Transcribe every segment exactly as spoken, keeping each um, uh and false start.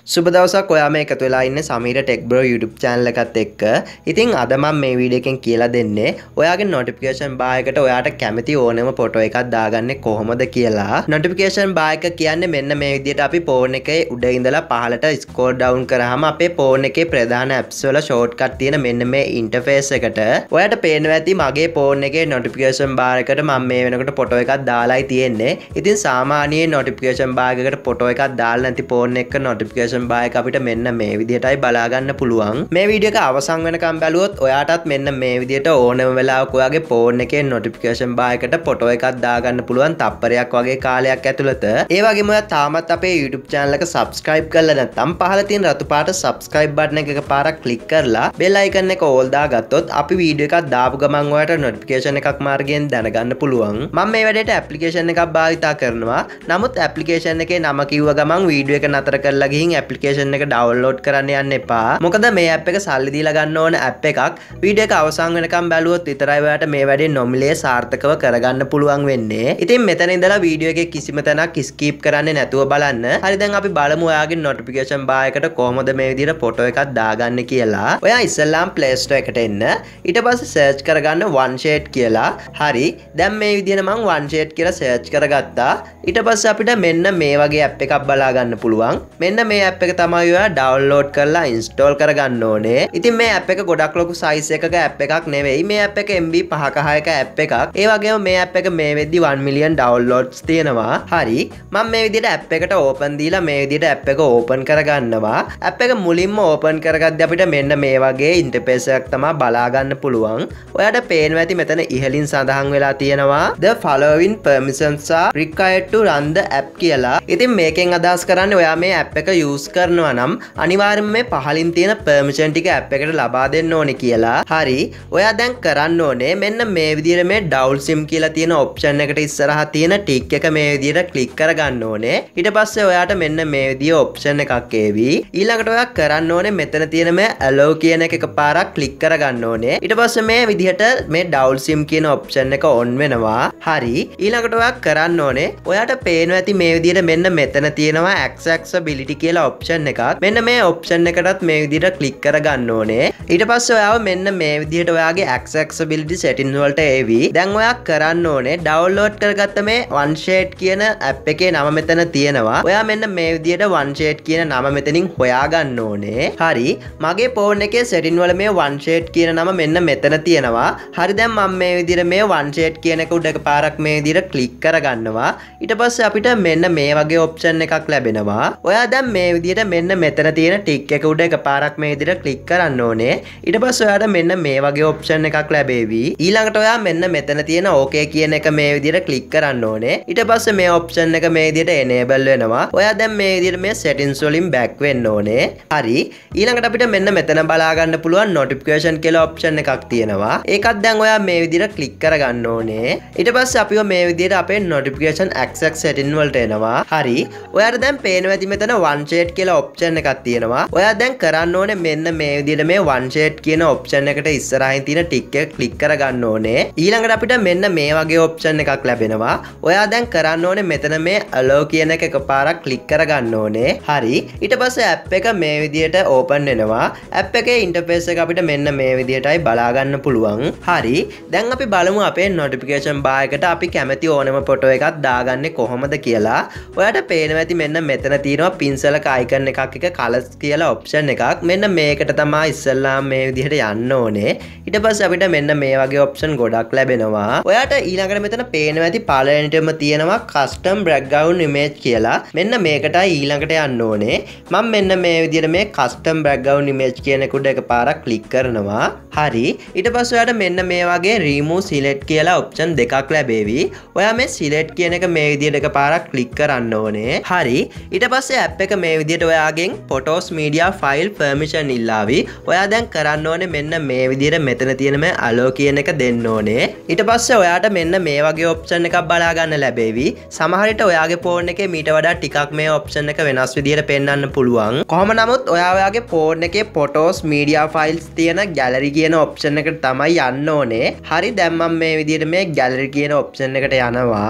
සුබ දවසක් ඔයා මේ එකතු වෙලා ඉන්නේ Sameera tech bro YouTube channel එකත් එක්ක. ඉතින් අද මම මේ වීඩියෝ එකෙන් කියලා දෙන්නේ ඔයාගේ notification bar එකට ඔයාට කැමති ඕනම ෆොටෝ එකක් දාගන්නේ කොහොමද කියලා. notification bar එක කියන්නේ මෙන්න මේ විදිහට අපි phone එකේ උඩ ඉඳලා පහළට scroll down කරාම අපේ phone එකේ ප්‍රධාන apps වල shortcut තියෙන මෙන්න මේ interface එකට ඔයාට පේනවා ඇති මගේ phone එකේ notification bar එකට මම මේ වෙනකොට ෆොටෝ එකක් දාලායි තියෙන්නේ. ඉතින් සාමාන්‍යයෙන් notification bar එකකට ෆොටෝ එකක් දාලා නැති phone එක notification bar එක අපිට මෙන්න මේ විදිහටයි බලා ගන්න පුළුවන්. මේ වීඩියෝ එක අවසන් වෙනකම් බැලුවොත් ඔයාටත් මෙන්න මේ විදිහට ඕනම වෙලාවක ඔයාගේ ෆෝන් එකේ notification bar එකට ෆොටෝ එකක් දාගන්න පුළුවන් තප්පරයක් වගේ කාලයක් ඇතුළත. ඒ වගේම ඔයා තාමත් අපේ YouTube channel එක subscribe කරලා නැත්නම් පහළ තියෙන රතු පාට subscribe button එක එකපාරක් click කරලා bell icon එක all දාගත්තොත් අපි වීඩියෝ එකක් දාපු ගමන් ඔයාට notification එකක් මාර්ගයෙන් දැනගන්න පුළුවන්. මම මේ වැඩේට application එකක් භාවිතා කරනවා. නමුත් application එකේ නම කිව්ව ගමන් වීඩියෝ එක නතර කරලා ගිහින් application එක download කරන්න යන්න එපා. මොකද මේ app එක සල්ලි දීලා ගන්න ඕන app එකක්. වීඩියෝ එක අවසන් වෙනකම් බැලුවොත් විතරයි ඔයාට මේ වැඩේ නොමිලේ සාර්ථකව කරගන්න පුළුවන් වෙන්නේ. ඉතින් මෙතන ඉඳලා වීඩියෝ එකේ කිසිම තැනක් skip කරන්නේ නැතුව බලන්න. හරි දැන් අපි බලමු ඔයාගේ notification bar එකට කොහොමද මේ විදිහට ෆොටෝ එකක් දාගන්නේ කියලා. ඔයා ඉස්සෙල්ලාම Play Store එකට එන්න. ඊට පස්සේ search කරගන්න OneShade කියලා. හරි. දැන් මේ විදිහට මම OneShade කියලා search කරගත්තා. ඊට පස්සේ අපිට මෙන්න මේ වගේ app එකක් බලා ගන්න පුළුවන්. මෙන්න මේ app එක තමයි ඔයා download කරලා install කරගන්න ඕනේ. ඉතින් මේ app එක ගොඩක් ලොකු size එකක app එකක් නෙවෙයි. මේ app එක M B five ක හයක app එකක්. ඒ වගේම මේ app එක මේ වෙද්දි one million downloads තියෙනවා. හරි. මම මේ විදිහට app එකට open දීලා මේ විදිහට app එක open කරගන්නවා. app එක මුලින්ම open කරගද්දී අපිට මෙන්න මේ වගේ interface එකක් තමයි බලා ගන්න පුළුවන්. ඔයාට පේනවා ඇති මෙතන ඉහළින් සඳහන් වෙලා තියෙනවා the following permissions are required to run the app කියලා. ඉතින් මේකෙන් අදහස් කරන්නේ ඔයා මේ app එක use කරනවා නම් අනිවාර්යයෙන්ම මේ පහලින් තියෙන permission ටික app එකට ලබා දෙන්න ඕනේ කියලා. හරි. ඔයා දැන් කරන්න ඕනේ මෙන්න මේ විදිහට මේ download sim කියලා තියෙන option එකට ඉස්සරහා තියෙන tick එක මේ විදිහට click කරගන්න ඕනේ. ඊට පස්සේ ඔයාට මෙන්න මේ විදිහේ option එකක් එවි. ඊළඟට ඔයා කරන්න ඕනේ මෙතන තියෙන මේ allow කියන එක එකපාරක් click කරගන්න ඕනේ. ඊට පස්සේ මේ විදිහට මේ download sim කියන option එක on වෙනවා. හරි. ඊළඟට ඔයා කරන්න ඕනේ ඔයාට පේනවා ඇති මේ විදිහට මෙන්න මෙතන තියෙනවා accessibility කියලා option එකක්. මෙන්න මේ option එකටත් මේ විදිහට click කරගන්න ඕනේ. ඊට පස්සේ ඔයාව මෙන්න මේ විදිහට ඔයාගේ accessibility settings වලට එවි. දැන් ඔයා කරන්න ඕනේ download කරගත්ත මේ OneShade කියන app එකේ නම මෙතන තියෙනවා. ඔයා මෙන්න මේ විදිහට OneShade කියන නම මෙතනින් හොයාගන්න ඕනේ. හරි. මගේ phone එකේ setting වල මේ OneShade කියන නම මෙන්න මෙතන තියෙනවා. හරි දැන් මම මේ විදිහට මේ OneShade කියන එක උඩ එකපාරක් මේ විදිහට click කරගන්නවා. ඊට පස්සේ අපිට මෙන්න මේ වගේ option එකක් ලැබෙනවා. ඔයා දැන් මේ විදිහට මෙන්න මෙතන තියෙන ටික් එක උඩ එකපාරක් මේ විදිහට ක්ලික් කරන්න ඕනේ. ඊට පස්සේ ඔයාට මෙන්න මේ වගේ ඔප්ෂන් එකක් ලැබෙවි. ඊළඟට ඔයා මෙන්න මෙතන තියෙන ඕකේ කියන එක මේ විදිහට ක්ලික් කරන්න ඕනේ. ඊට පස්සේ මේ ඔප්ෂන් එක මේ විදිහට enable වෙනවා. ඔයා දැන් මේ විදිහට මේ settings වලින් back වෙන්න ඕනේ. හරි. ඊළඟට අපිට මෙන්න මෙතන බලා ගන්න පුළුවන් notification කියලා ඔප්ෂන් එකක් තියෙනවා. ඒකත් දැන් ඔයා මේ විදිහට ක්ලික් කරගන්න ඕනේ. ඊට පස්සේ අපිව මේ විදිහට අපේ notification access setting වලට එනවා. හරි. ඔයාට දැන් පේනවා ඇති මෙතන OneShade කියලා ඔප්ෂන් එකක් තියෙනවා. ඔයා දැන් කරන්න ඕනේ මෙන්න මේ විදිහට මේ OneShade කියන ඔප්ෂන් එකට ඉස්සරහින් තියෙන ටික් එක ක්ලික් කරගන්න ඕනේ. ඊළඟට අපිට මෙන්න මේ වගේ ඔප්ෂන් එකක් ලැබෙනවා. ඔයා දැන් කරන්න ඕනේ මෙතන මේ allow කියන එක එකපාරක් ක්ලික් කරගන්න ඕනේ. හරි. ඊට පස්සේ app එක මේ විදිහට open වෙනවා. app එකේ interface එක අපිට මෙන්න මේ විදිහටයි බලා ගන්න පුළුවන්. හරි. දැන් අපි බලමු අපේ notification bar එකට අපි කැමති ඕනම ෆොටෝ එකක් දාගන්නේ කොහොමද කියලා. ඔයාට පේනවා ඇති මෙන්න මෙතන තියෙනවා පින්සලක icon එකක් එක colors කියලා option එකක්. මෙන්න මේකට තමයි ඉස්සෙල්ලාම මේ විදිහට යන්න ඕනේ. ඊට පස්සේ අපිට මෙන්න මේ වගේ option ගොඩක් ලැබෙනවා. ඔයාට ඊළඟට මෙතන පේනවා ඇති පළවෙනිටම තියෙනවා custom background image කියලා. මෙන්න මේකටයි ඊළඟට යන්න ඕනේ. මම මෙන්න මේ විදිහට මේ custom background image කියන එක උඩ එකපාරක් click කරනවා. හරි. ඊට පස්සේ ඔයාට මෙන්න මේ වගේ remove select කියලා option දෙකක් ලැබෙවි. ඔයා මේ select කියන එක මේ විදිහට එකපාරක් click කරන්න ඕනේ. හරි. ඊට පස්සේ app එක මේ විදිහට ඔයාගෙන් photos media file permission ඉල්ලාවි. ඔයා දැන් කරන්න ඕනේ මෙන්න මේ විදිහට මෙතන තියෙන මේ allow කියන එක දෙන්න ඕනේ. ඊට පස්සේ ඔයාට මෙන්න මේ වගේ option එකක් බලා ගන්න ලැබෙවි. සමහර විට ඔයාගේ phone එකේ මීට වඩා ටිකක් මේ option එක වෙනස් විදිහට පෙන්වන්න පුළුවන්. කොහොම නමුත් ඔයා ඔයාගේ phone එකේ photos media files තියෙන gallery කියන option එකට තමයි යන්න ඕනේ. හරි දැන් මම මේ විදිහට මේ gallery කියන option එකට යනවා.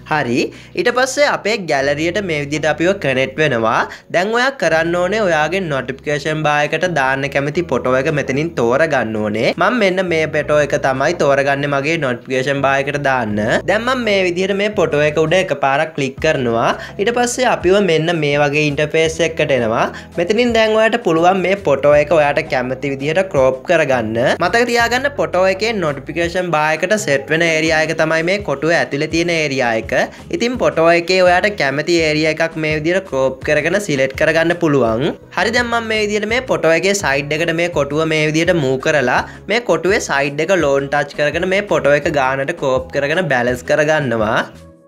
හරි ඊට පස්සේ අපේ ගැලරියට මේ විදිහට අපිව කනෙක්ට් වෙනවා. දැන් ඔයා කරන්න ඕනේ ඔයාගේ notification bar එකට දාන්න කැමති ෆොටෝ එක මෙතනින් තෝරගන්න ඕනේ. මම මෙන්න මේ ෆොටෝ එක තමයි තෝරගන්නේ මගේ notification bar එකට දාන්න. දැන් මම මේ විදිහට මේ ෆොටෝ එක උඩ එකපාරක් ක්ලික් කරනවා. ඊට පස්සේ අපිව මෙන්න මේ වගේ ඉන්ටර්ෆේස් එකකට එනවා. මෙතනින් දැන් ඔයාට පුළුවන් මේ ෆොටෝ එක ඔයාට කැමති විදිහට crop කරගන්න. මතක තියාගන්න ෆොටෝ එකේ notification bar එකට set වෙන area එක තමයි මේ කොටුවේ ඇතුලේ තියෙන area එක. ඉතින් ෆොටෝ එකේ ඔයාට කැමති ඒරියා එකක් මේ විදිහට ක්‍රොප් කරගෙන සිලෙක්ට් කරගන්න පුළුවන්. හරි දැන් මම මේ විදිහට මේ ෆොටෝ එකේ සයිඩ් එකට මේ කොටුව මේ විදිහට මූව් කරලා මේ කොටුවේ සයිඩ් එක ලෝන් ටච් කරගෙන මේ ෆොටෝ එක ගානට ක්‍රොප් කරගෙන බැලන්ස් කරගන්නවා.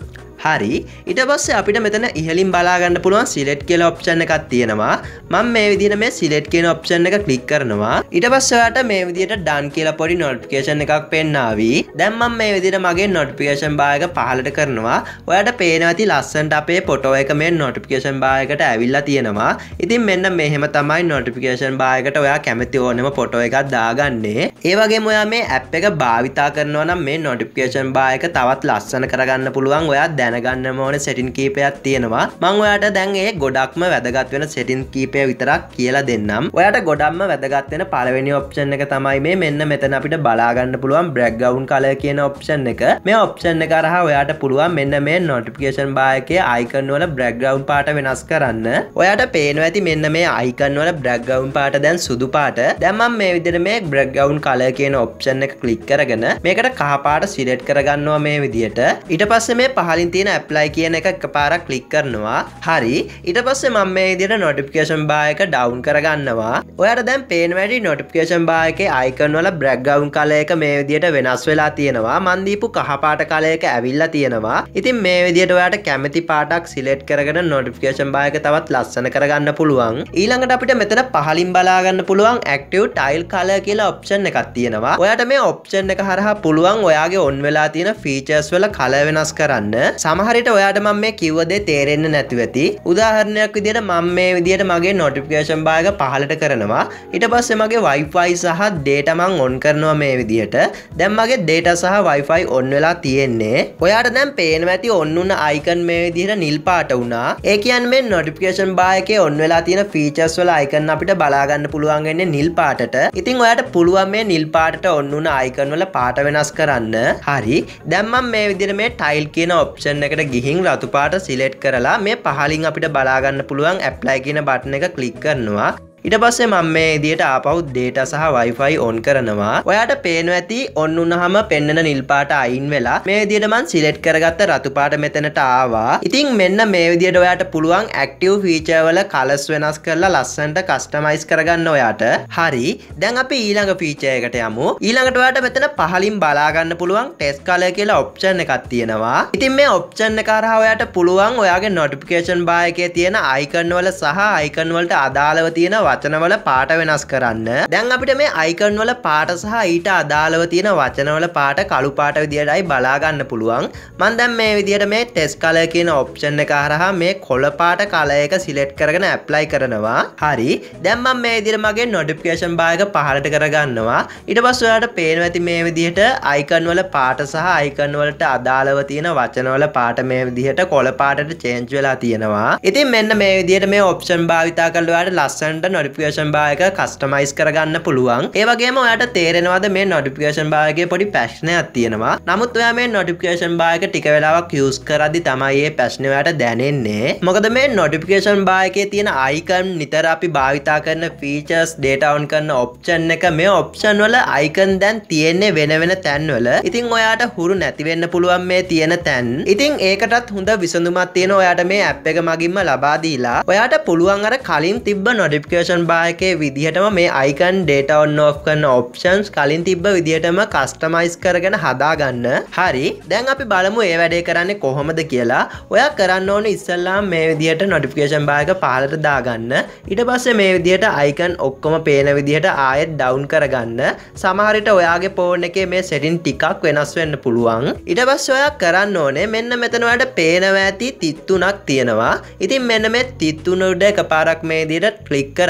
හරි ඊට පස්සේ අපිට මෙතන ඉහළින් බලා ගන්න පුළුවන් සිලෙක්ට් කියලා ඔප්ෂන් එකක් තියෙනවා. මම මේ විදිහට මේ සිලෙක්ට් කියන ඔප්ෂන් එක ක්ලික් කරනවා. ඊට පස්සේ ඔයාට මේ විදිහට done කියලා පොඩි notification එකක් පෙන්නාවි. දැන් මම මේ විදිහට මගේ notification bar එක පහළට කරනවා. ඔයාට පේනවා ඇති ලස්සනට අපේ ෆොටෝ එක මේ notification bar එකට ඇවිල්ලා තියෙනවා. ඉතින් මෙන්න මෙහෙම තමයි notification bar එකට ඔයා කැමති ඕනෙම ෆොටෝ එකක් දාගන්නේ. ඒ වගේම ඔයා මේ app එක භාවිතා කරනවා නම් මේ notification bar එක තවත් ලස්සන කරගන්න පුළුවන්. ඔයා දැනගන්න ඕනේ setting කීපයක් තියෙනවා. මම ඔයාට දැන් ඒ ගොඩක්ම වැදගත් වෙන setting කීපය විතරක් කියලා දෙන්නම්. ඔයාට ගොඩක්ම වැදගත් වෙන පළවෙනි option එක තමයි මේ මෙන්න මෙතන අපිට බලා ගන්න පුළුවන් background color කියන option එක. මේ option එක හරහා ඔයාට පුළුවන් මෙන්න මේ notification bar එකේ icon වල background පාට වෙනස් කරන්න. ඔයාට පේනවා ඇති මෙන්න මේ icon වල background පාට දැන් සුදු පාට. දැන් මම මේ විදිහට මේ background color කියන option එක click කරගෙන මේකට කහ පාට select කරගන්නවා මේ විදිහට. ඊට පස්සේ මේ පහලින් තියෙන apply කියන එක එකපාරක් ක්ලික් කරනවා. හරි ඊට පස්සේ මම මේ විදිහට notification bar එක down කරගන්නවා. ඔයාට දැන් පේනවා ඇති notification bar එකේ icon වල background color එක මේ විදිහට වෙනස් වෙලා තියෙනවා. මන් දීපු කහ පාට color එක ඇවිල්ලා තියෙනවා. ඉතින් මේ විදිහට ඔයාට කැමති පාටක් select කරගෙන notification bar එක තවත් ලස්සන කරගන්න පුළුවන්. ඊළඟට අපිට මෙතන පහලින් බලා ගන්න පුළුවන් active tile color කියලා option එකක් තියෙනවා. ඔයාට මේ option එක හරහා පුළුවන් ඔයාගේ on වෙලා තියෙන features වල color වෙනස් කරන්න. සමහරට ඔයාට මම මේ කිව්ව දේ තේරෙන්නේ නැතුව ඇති. උදාහරණයක් විදිහට මම මේ විදිහට මගේ notification bar එක පහළට කරනවා. ඊට පස්සේ මගේ Wi-Fi සහ data මම on කරනවා මේ විදිහට. දැන් මගේ data සහ Wi-Fi on වෙලා තියෙන්නේ. ඔයාට දැන් පේනවා ඇති on වුණ icon මේ විදිහට නිල් පාට වුණා. ඒ කියන්නේ මේ notification bar එකේ on වෙලා තියෙන features වල icon අපිට බලා ගන්න පුළුවන් වෙන්නේ නිල් පාටට. ඉතින් ඔයාට පුළුවන් මේ නිල් පාටට on වුණ icon වල පාට වෙනස් කරන්න. හරි. දැන් මම මේ විදිහට මේ tile කියන option එකට ගිහින් රතු පාට සිලෙක්ට් කරලා මේ පහලින් අපිට බලා ගන්න පුළුවන් apply කියන බටන් එක ක්ලික් කරනවා. ඊට පස්සේ මම මේ විදිහට ආපහු data සහ Wi-Fi on කරනවා. ඔයාට පේනවා ඇති on වුණාම පෙන්නන නිල් පාට අයින් වෙලා මේ විදිහට මම සිලෙක්ට් කරගත්ත රතු පාට මෙතනට ආවා. ඉතින් මෙන්න මේ විදිහට ඔයාට පුළුවන් active feature වල colors වෙනස් කරලා ලස්සනට customize කරගන්න ඔයාට. හරි. දැන් අපි ඊළඟ feature එකට යමු. ඊළඟට ඔයාට මෙතන පහලින් බලා ගන්න පුළුවන් text color කියලා option එකක් තියෙනවා. ඉතින් මේ option එක හරහා ඔයාට පුළුවන් ඔයාගේ notification bar එකේ තියෙන icon වල සහ icon වලට අදාළව තියෙන වචනවල පාට වෙනස් කරන්න. දැන් අපිට මේ icon වල පාට සහ ඊට අදාළව තියෙන වචනවල පාට කළු පාට විදියටයි බලා ගන්න පුළුවන්. මම දැන් මේ විදියට මේ text color කියන option එක හරහා මේ කොළ පාට color එක select කරගෙන apply කරනවා. හරි. දැන් මම මේ විදියට මගේ notification bar එක පහළට කරගන්නවා. ඊට පස්සේ ඔයාලට පේනවා ඇති මේ විදියට icon වල පාට සහ icon වලට අදාළව තියෙන වචනවල පාට මේ විදියට කොළ පාටට change වෙලා තියෙනවා. ඉතින් මෙන්න මේ විදියට මේ option භාවිතා කරලා ඔයාලට ලස්සනට notification bar එක customize කරගන්න පුළුවන්. ඒ වගේම ඔයාට තේරෙනවද මේ notification bar එකේ පොඩි ප්‍රශ්නයක් තියෙනවා. නමුත් ඔයා මේ notification bar එක ටික වෙලාවක් use කරද්දි තමයි මේ ප්‍රශ්නේ ඔයාට දැනෙන්නේ. මොකද මේ notification bar එකේ තියෙන icon නිතර අපි භාවිතා කරන features data on කරන option එක මේ option වල icon දැන් තියෙන්නේ වෙන වෙන තැන් වල. ඉතින් ඔයාට හුරු නැති වෙන්න පුළුවන් මේ තියෙන තැන්. ඉතින් ඒකටත් හොඳ විසඳුමක් තියෙනවා. ඔයාට මේ app එක මගින්ම ලබා දීලා ඔයාට පුළුවන් අර කලින් තිබ්බ notification bar එකේ විදිහටම මේ icon data on off කරන options කලින් තිබ්බ විදිහටම customize කරගෙන හදාගන්න. හරි. දැන් අපි බලමු මේ වැඩේ කරන්නේ කොහොමද කියලා. ඔයා කරන්න ඕනේ ඉස්සෙල්ලාම මේ විදිහට notification bar එක පහළට දාගන්න. ඊට පස්සේ මේ විදිහට icon ඔක්කොම පේන විදිහට ආයෙත් down කරගන්න. සමහර විට ඔයාගේ phone එකේ මේ setting ටිකක් වෙනස් වෙන්න පුළුවන්. ඊට පස්සේ ඔයා කරන්න ඕනේ මෙන්න මෙතන ඔයාලට පේනවා ඇති තිත් තුනක් තියෙනවා. ඉතින් මෙන්න මේ තිත් තුන උඩ එකපාරක් මේ විදිහට click කරන්න.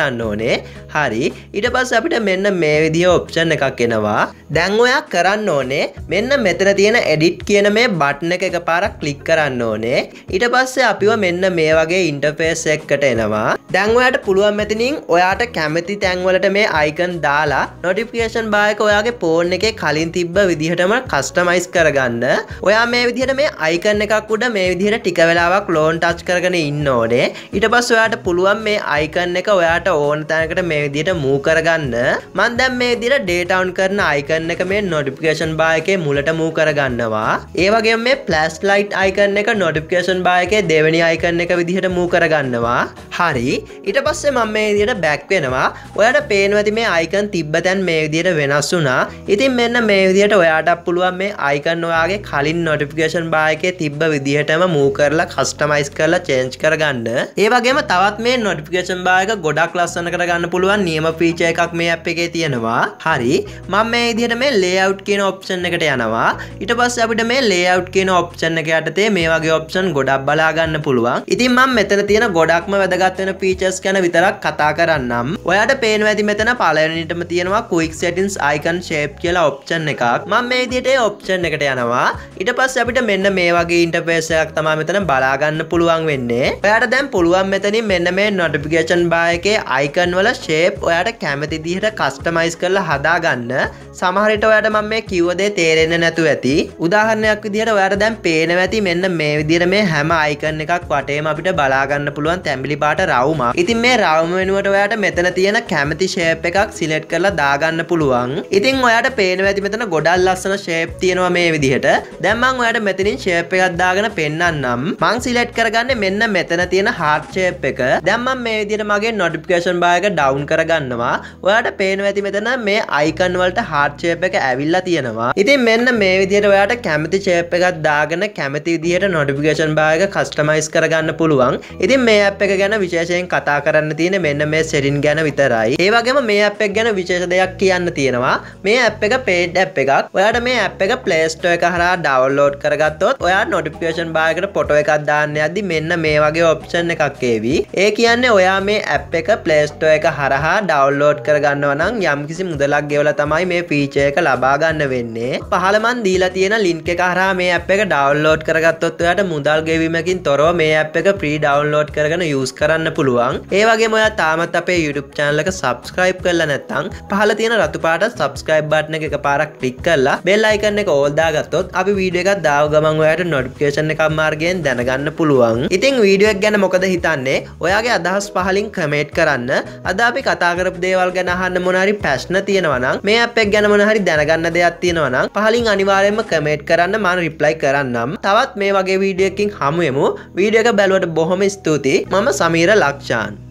කරන්න ඕනේ. හරි. ඊට පස්සේ අපිට මෙන්න මේ විදිහේ ඔප්ෂන් එකක් එනවා. දැන් ඔයා කරන්න ඕනේ මෙන්න මෙතන තියෙන edit කියන මේ බටන් එක එකපාරක් ක්ලික් කරන්න ඕනේ. ඊට පස්සේ අපිව මෙන්න මේ වගේ ඉන්ටර්ෆේස් එකකට එනවා. දැන් ඔයාට පුළුවන් මෙතනින් ඔයාට කැමති තැන් වලට මේ icon දාලා notification bar එක ඔයාගේ phone එකේ කලින් තිබ්බ විදිහටම customize කරගන්න. ඔයා මේ විදිහට මේ icon එකක් උඩ මේ විදිහට ටික වෙලාවක් lone touch කරගෙන ඉන්න ඕනේ. ඊට පස්සේ ඔයාට පුළුවන් මේ icon එක ඔයාට ඕන තැනකට මේ විදිහට move කරගන්න. මම දැන් මේ විදිහට data on කරන icon එක මේ notification bar එකේ මුලට move කරගන්නවා. ඒ වගේම මේ flashlight icon එක notification bar එකේ දෙවෙනි icon එක විදිහට move කරගන්නවා. හරි. ඊට පස්සේ මම මේ විදිහට back වෙනවා. ඔයාට පේනවා ඇති මේ icon තිබ්බ තැන් මේ විදිහට වෙනස් වුණා. ඉතින් මෙන්න මේ විදිහට ඔයාට පුළුවන් මේ icon ඔයාගේ කලින් notification bar එකේ තිබ්බ විදිහටම move කරලා customize කරලා change කරගන්න. ඒ වගේම තවත් මේ notification bar එක ගොඩක් ලස්සන කරගන්න පුළුවන් නියම feature එකක් මේ app එකේ තියෙනවා. හරි. මම මේ විදිහට මේ layout කියන option එකට යනවා. ඊට පස්සේ අපිට මේ layout කියන option එක යටතේ මේ වගේ option ගොඩක් බලා ගන්න පුළුවන්. ඉතින් මම මෙතන තියෙන ගොඩක්ම වැදගත් වෙන features ගැන විතරක් කතා කරන්නම්. ඔයාට පේනවා ඇති මෙතන පළවෙනිටම තියෙනවා quick settings icon shape කියලා option එකක්. මම මේ විදිහට ඒ option එකට යනවා. ඊට පස්සේ අපිට මෙන්න මේ වගේ interface එකක් තමයි මෙතන බලා ගන්න පුළුවන් වෙන්නේ. ඔයාට දැන් පුළුවන් මෙතනින් මෙන්න මේ notification bar එකේ icon වල shape ඔයාට කැමති විදිහට customize කරලා හදා ගන්න. සමහර විට ඔයාට මම මේ කිව්ව දේ තේරෙන්නේ නැතුව ඇති. උදාහරණයක් විදිහට ඔයාට දැන් පේනවා ඇති මෙන්න මේ විදිහට මේ හැම icon එකක් වටේම අපිට බලා ගන්න පුළුවන් තැඹිලි පාට රවුමක්. ඉතින් මේ රවුම වෙනුවට ඔයාට මෙතන තියෙන කැමති shape එකක් select කරලා දාගන්න පුළුවන්. ඉතින් ඔයාට පේනවා ඇති මෙතන ගොඩක් ලස්සන shape තියෙනවා මේ විදිහට. දැන් මම ඔයාට මෙතනින් shape එකක් දාගෙන පෙන්නන්නම්. මම select කරගන්නේ මෙන්න මෙතන තියෙන heart shape එක. දැන් මම මේ විදිහට මගේ notification bar එක down කරගන්නවා. ඔයාට පේනවා ඇති මෙතන මේ icon වලට heart shape එක ඇවිල්ලා තියෙනවා. ඉතින් මෙන්න මේ විදිහට ඔයාට කැමති shape එකක් දාගෙන කැමති විදිහට notification bar එක customize කරගන්න පුළුවන්. ඉතින් මේ app එක ගැන විශේෂයෙන් කතා කරන්න තියෙන්නේ මෙන්න මේ setting ගැන විතරයි. ඒ වගේම මේ app එක ගැන විශේෂ දෙයක් කියන්න තියෙනවා. මේ app එක paid app එකක්. ඔයාට මේ app එක Play Store එක හරහා download කරගත්තොත් ඔයාට notification bar එකට photo එකක් දාන්න යද්දි මෙන්න මේ වගේ option එකක් එවි. ඒ කියන්නේ ඔයා මේ app එක Play Store එක හරහා download කරගන්නවා නම් යම්කිසි මුදලක් ගෙවලා තමයි මේ feature එක ලබා ගන්න වෙන්නේ. පහළ මන් දීලා තියෙන link එක හරහා මේ app එක download කරගත්තොත් ඔයාට මුදල් ගෙවීමකින් තොරව මේ app එක free download කරගෙන use කරන්න පුළුවන්. ඒ වගේම ඔයා තාමත් අපේ YouTube channel එක subscribe කරලා නැත්නම් පහළ තියෙන රතු පාට subscribe button එක එකපාරක් click කරලා bell icon එක all දාගත්තොත් අපි වීඩියෝ එකක් දාව ගමන් ඔයාට notification එකක් මාර්ගයෙන් දැනගන්න පුළුවන්. ඉතින් වීඩියෝ එක ගැන මොකද හිතන්නේ? ඔයාගේ අදහස් පහලින් comment කරන්න. අද අපි කතා කරපු දේවල් ගැන අහන්න මොන හරි ප්‍රශ්න තියෙනවා නම් මේ app එක ගැන මොන හරි දැනගන්න දෙයක් තියෙනවා නම් පහලින් අනිවාර්යයෙන්ම comment කරන්න මම reply කරන්නම්. තවත් මේ වගේ වීඩියෝ එකකින් හමු වෙමු. වීඩියෝ එක බැලුවට බොහොම ස්තුතියි. මම සමීර ලක්ෂාන්.